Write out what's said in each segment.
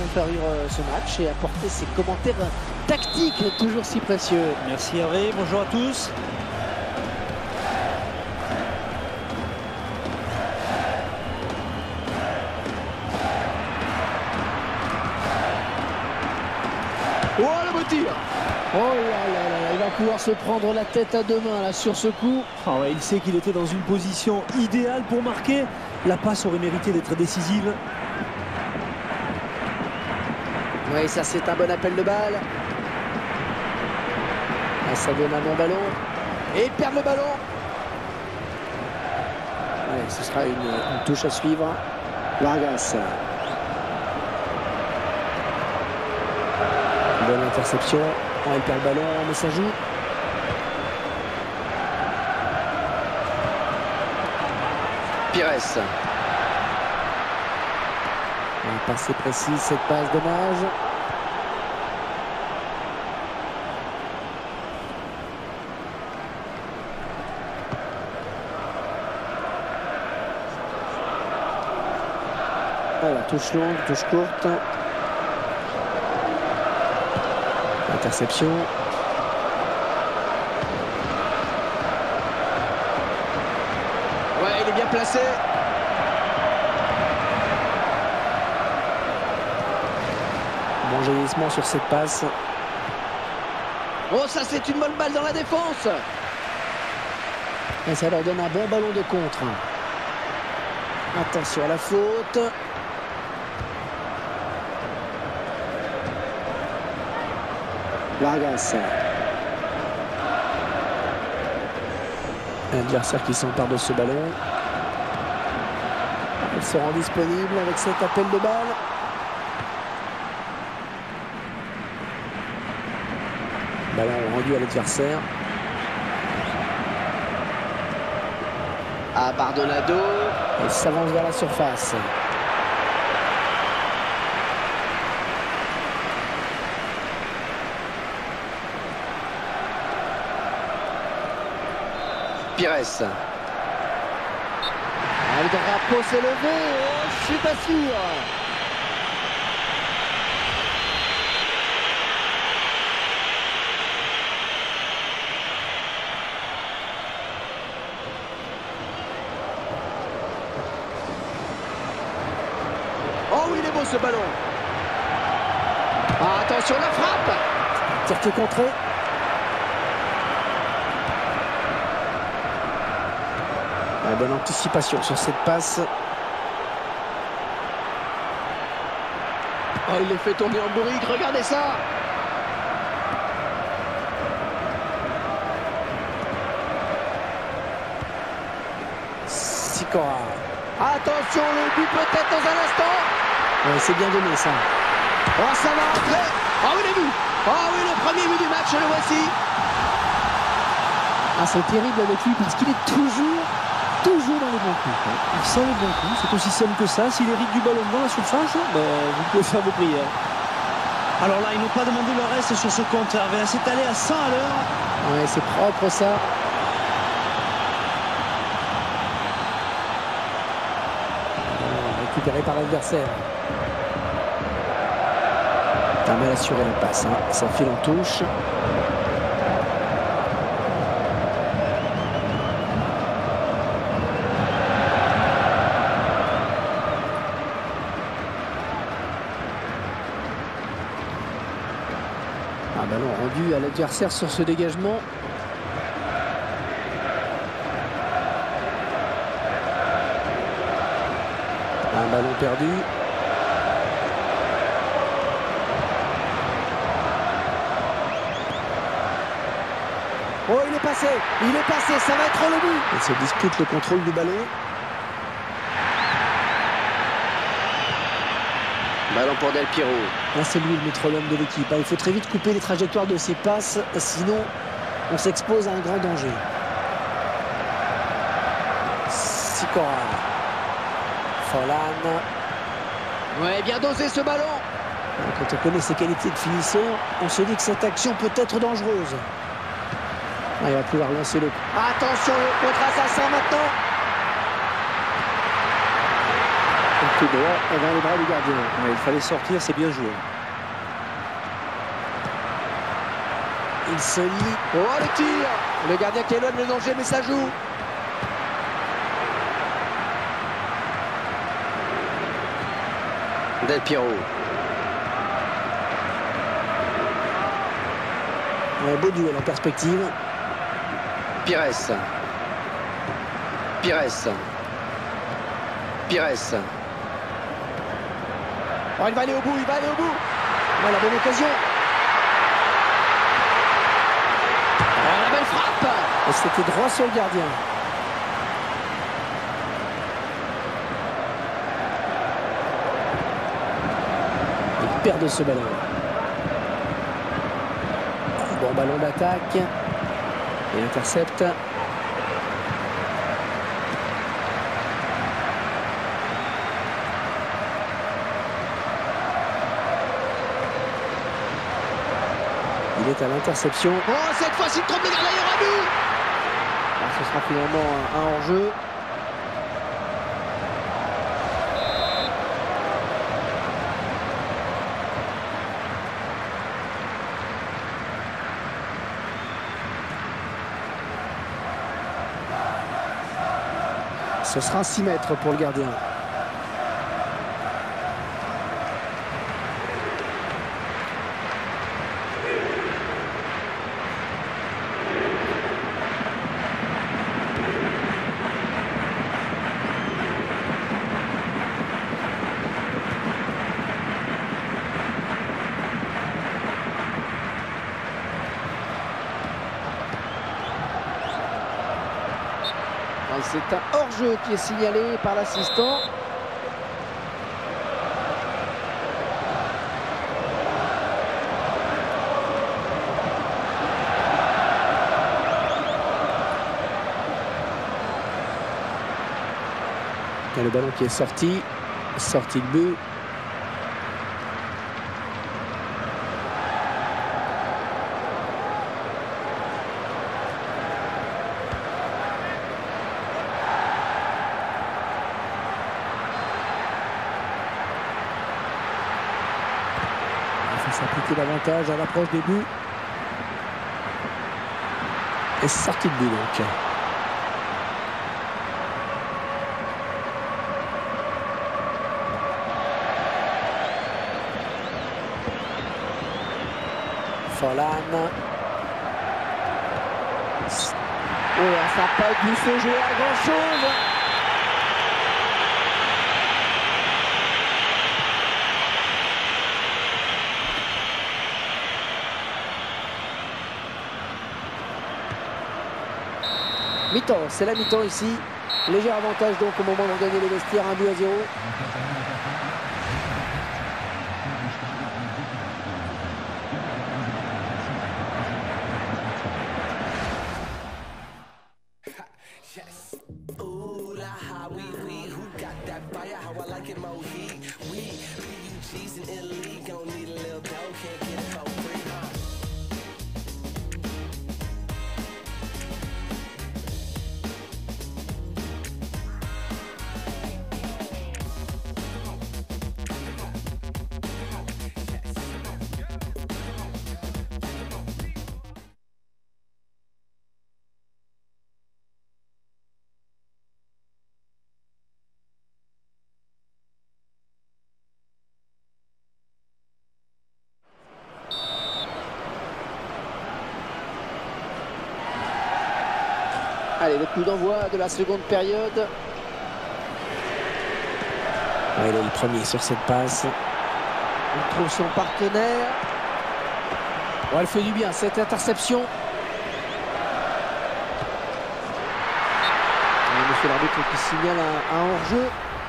faire vivre ce match et apporter ses commentaires tactiques toujours si précieux. Merci Hervé, bonjour à tous. Oh, le beau tir! Oh là là là, il va pouvoir se prendre la tête à deux mains là sur ce coup. Oh ouais, il sait qu'il était dans une position idéale pour marquer. La passe aurait mérité d'être décisive. Oui, ça c'est un bon appel de balle. Là, ça donne un bon ballon. Et il perd le ballon. Ouais, ce sera une touche à suivre. Vargas. Bonne interception. Oh, il perd le ballon, mais ça joue. Pires. Un passé précis, cette passe, dommage. Voilà, touche longue, touche courte. Interception. Ouais, il est bien placé. Bon jaillissement sur cette passe. Oh, ça c'est une bonne balle dans la défense. Et ça leur donne un bon ballon de contre. Attention à la faute. Vargas. L'adversaire qui s'empare de ce ballon. Il se rend disponible avec cet appel de balle. Ballon rendu à l'adversaire. À Bardonado. Il s'avance vers la surface. Pires. Le drapeau s'est levé. Oh, je suis pas sûr. Oh oui, il est beau ce ballon. Ah, attention la frappe. Tir qui est contré. La bonne anticipation sur cette passe. Oh, il les fait tourner en bourrique, regardez ça. Sikora. Attention, le but peut-être dans un instant. Oui, c'est bien donné ça. Oh, ça va entrer. Oh oui, le but. Oh oui, le premier but du match, le voici. Ah, c'est terrible avec lui parce qu'il est toujours dans les bons coups. Il sent les bons coups, c'est aussi simple que ça. S'il hérite du ballon dans la surface, vous pouvez faire vos prières. Alors là, ils n'ont pas demandé le reste sur ce compte. Hervé s'est allé à 100 à l'heure. Ouais, c'est propre ça. Récupéré par l'adversaire. T'as mal assuré la passe, hein. Ça file en touche. Un ballon rendu à l'adversaire sur ce dégagement. Un ballon perdu. Oh, il est passé, ça va être le but. Il se dispute le contrôle du ballon. Ballon pour Del Piero. Là, c'est lui le métronome de l'équipe. Il faut très vite couper les trajectoires de ses passes, sinon on s'expose à un grand danger. Sikora. Forlan. Ouais, bien dosé ce ballon. Quand on connaît ses qualités de finisseur, on se dit que cette action peut être dangereuse. Ah, il va pouvoir lancer le coup. Attention, le contre-assassin maintenant. Tout droit dans les bras du gardien. Ouais, il fallait sortir, c'est bien joué. Il se lie. Oh, le tir! Le gardien qui éloigne le danger, mais ça joue. Del Piero. Un beau duel en perspective. Pires. Oh, il va aller au bout, la bonne occasion. Oh, la belle frappe. Et c'était droit sur le gardien. Il perd de ce ballon. Bon ballon d'attaque. Et intercepte. Il est à l'interception. Oh, cette fois-ci, il trompe le gardien, il y aura but. Alors, ce sera finalement un hors-jeu. Ce sera 6 mètres pour le gardien. C'est un hors-jeu qui est signalé par l'assistant. Et le ballon qui est sorti de but. S'appliquer davantage à l'approche des buts. Et sortie de but donc. Forlan. Oh, ça n'a pas dû se jouer à grand chose. Mi-temps, c'est la mi-temps ici. Léger avantage donc au moment de gagner les vestiaires, 1-0. Allez, le coup d'envoi de la seconde période. Ouais, il est le premier sur cette passe. Il trouve son partenaire. Oh, elle fait du bien, cette interception. Et monsieur l'arbitre qui signale un hors-jeu.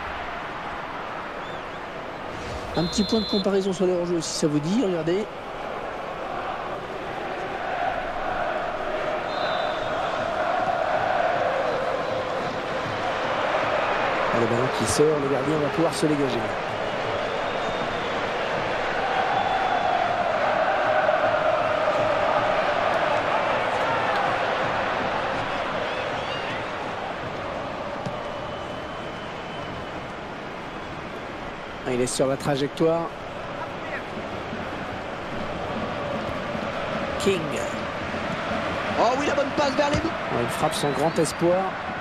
Un petit point de comparaison sur les hors-jeux, si ça vous dit, regardez. Le ballon qui sort, le gardien va pouvoir se dégager. Il est sur la trajectoire. King. Oh oui, la bonne passe vers les buts. Il frappe son grand espoir.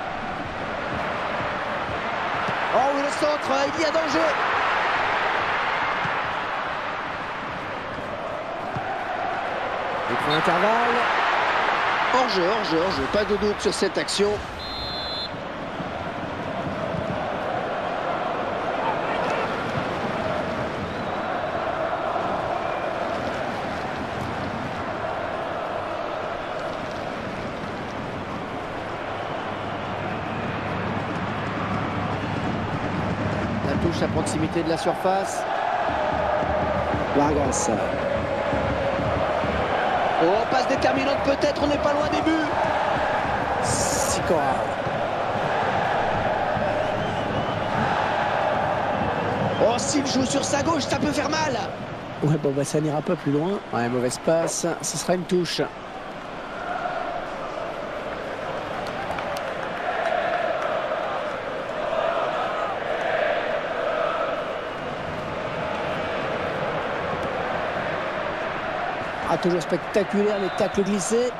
Oh oui, le centre, il y a danger. Il prend l'intervalle. Hors-jeu, hors-jeu, hors-jeu. Pas de doute sur cette action. La touche à proximité de la surface. Vargas. Oh, passe déterminante peut-être, on n'est pas loin des buts. Sikora. Oh, s'il joue sur sa gauche, ça peut faire mal. Ouais, bon, bah, ça n'ira pas plus loin. Ouais, mauvaise passe, ce sera une touche. Ah, toujours spectaculaire les tacles glissés.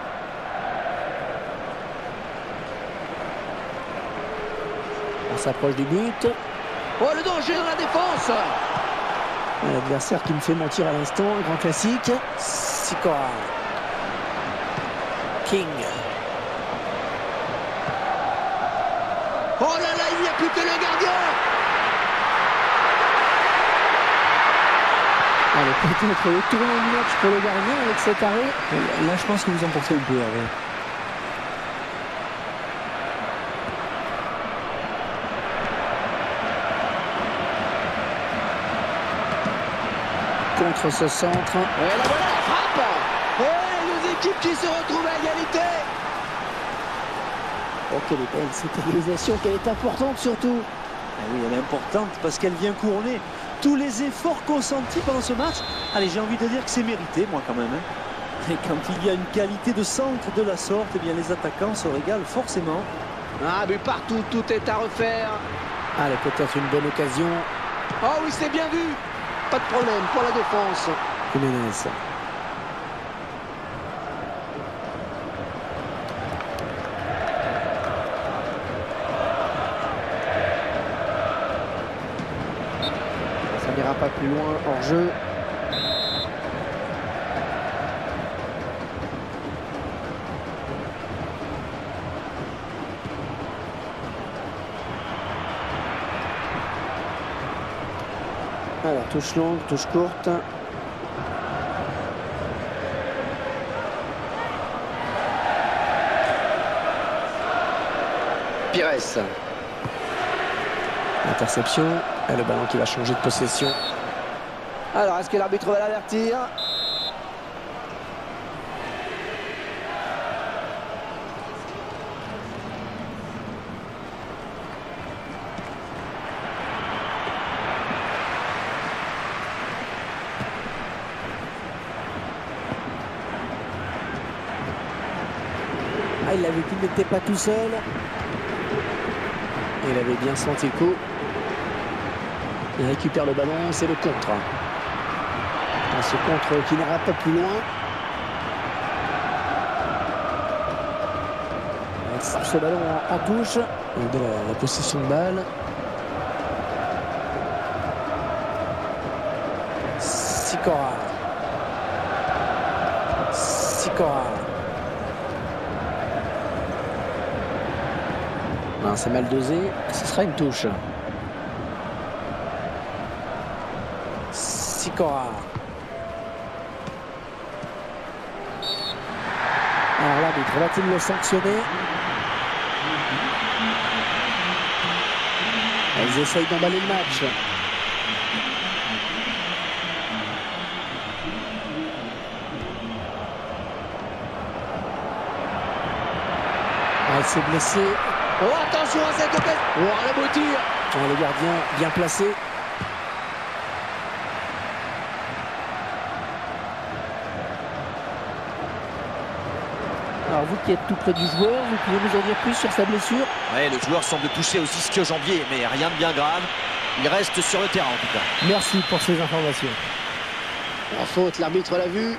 On s'approche du but. Oh, le danger dans la défense. L'adversaire qui me fait mentir à l'instant, un grand classique. Sikora. King. Oh là là, il n'y a plus que le gardien. Allez, peut-être le tournant du match pour le gardien avec cet arrêt. Là, je pense que vous emportez le peu, Hervé. Contre ce centre. Et là voilà la frappe. Et les équipes qui se retrouvent à égalité. Oh, quelle est belle cette égalisation, qu'elle est importante surtout. Ah oui, elle est importante parce qu'elle vient couronner tous les efforts consentis pendant ce match. Allez, j'ai envie de dire que c'est mérité, moi, quand même. Hein. Et quand il y a une qualité de centre de la sorte, eh bien, les attaquants se régalent forcément. Ah, mais partout, tout est à refaire. Allez, peut-être une bonne occasion. Oh oui, c'est bien vu. Pas de problème pour la défense. Jiménez. Ça n'ira pas plus loin hors jeu. Alors, touche longue, touche courte. Pires. Interception. Et le ballon qui va changer de possession. Alors, est-ce que l'arbitre va l'avertir? Ah, il a vu qu'il n'était pas tout seul. Il avait bien senti le coup. Il récupère le ballon, c'est le contre. Ce contre qui n'ira pas plus loin. Avec ce ballon en touche. De la possession de balle. Sikora. Sikora. C'est mal dosé, ce sera une touche. Sikora. Alors l'arbitre va-t-il le sanctionner? Ils essayent d'emballer le match. Elle s'est blessée. Oh, attention à cette occasion. Oh, la beau tir. Oh, le gardien bien placé. Alors vous qui êtes tout près du joueur, vous pouvez nous en dire plus sur sa blessure? Ouais, le joueur semble touché aux ischio-jambiers, mais rien de bien grave. Il reste sur le terrain en tout cas. Merci pour ces informations. En faute, l'arbitre l'a vu.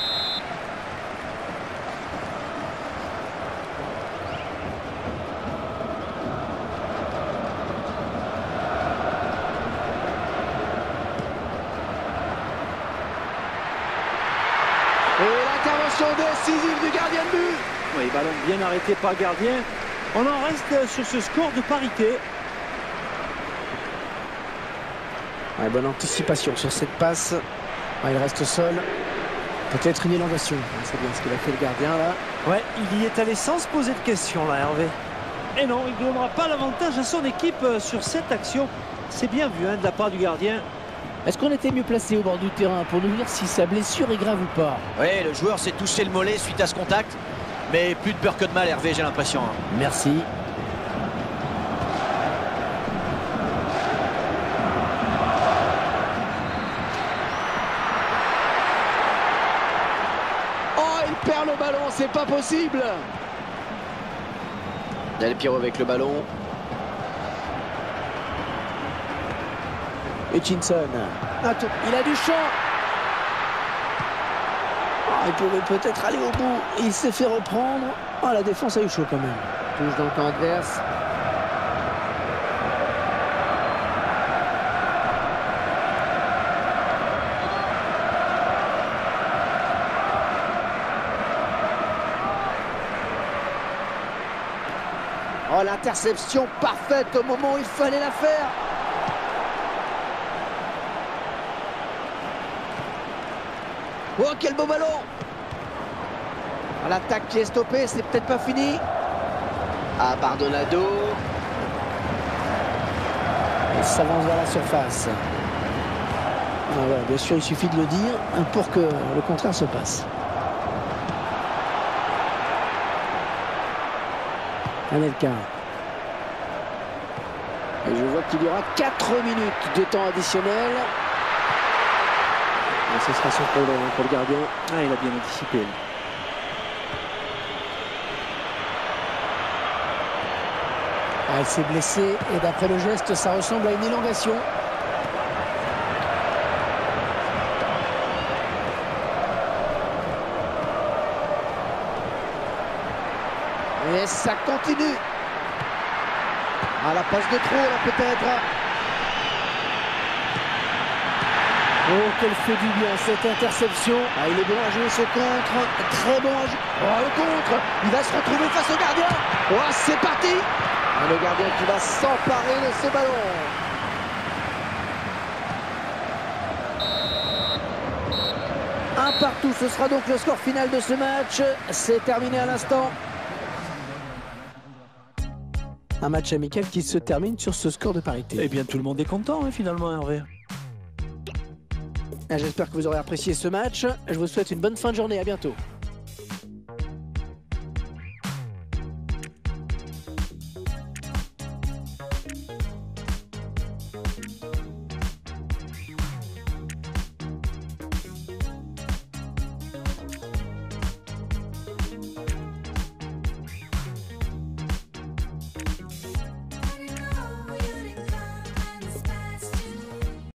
Et l'intervention décisive du gardien de but. Oui, ballon bien arrêté par le gardien. On en reste sur ce score de parité. Ouais, bonne anticipation sur cette passe. Ouais, il reste seul. Peut-être une élongation. C'est bien ce qu'il a fait le gardien là. Ouais, il y est allé sans se poser de questions là, Hervé. Et non, il ne donnera pas l'avantage à son équipe sur cette action. C'est bien vu de la part du gardien. Est-ce qu'on était mieux placé au bord du terrain pour nous dire si sa blessure est grave ou pas? Oui, le joueur s'est touché le mollet suite à ce contact. Mais plus de peur que de mal, Hervé, j'ai l'impression. Merci. Oh, il perd le ballon, c'est pas possible. Del Piero avec le ballon. Hutchinson. Il a du champ. Oh, il pouvait peut-être aller au bout. Il s'est fait reprendre. Oh, la défense a eu chaud quand même. Touche dans le camp adverse. Oh, l'interception parfaite au moment où il fallait la faire. Oh, quel beau ballon! L'attaque qui est stoppée, c'est peut-être pas fini. Ah, Bardonado. Il s'avance vers la surface. Ah ouais, bien sûr, il suffit de le dire pour que le contraire se passe. Anelka. Et je vois qu'il y aura 4 minutes de temps additionnel. Et ce sera son problème pour le gardien. Ah, il a bien anticipé. Ah, il s'est blessé et d'après le geste, ça ressemble à une élongation. Et ça continue. Ah, la passe de trop là peut-être. Oh, qu'elle fait du bien cette interception. Ah, il est bon à jouer ce contre. Très bon à jouer. Oh, le contre. Il va se retrouver face au gardien. Oh, c'est parti. Ah, le gardien qui va s'emparer de ce ballon. Un partout, ce sera donc le score final de ce match. C'est terminé à l'instant. Un match amical qui se termine sur ce score de parité. Eh bien, tout le monde est content finalement, Hervé. J'espère que vous aurez apprécié ce match. Je vous souhaite une bonne fin de journée. À bientôt.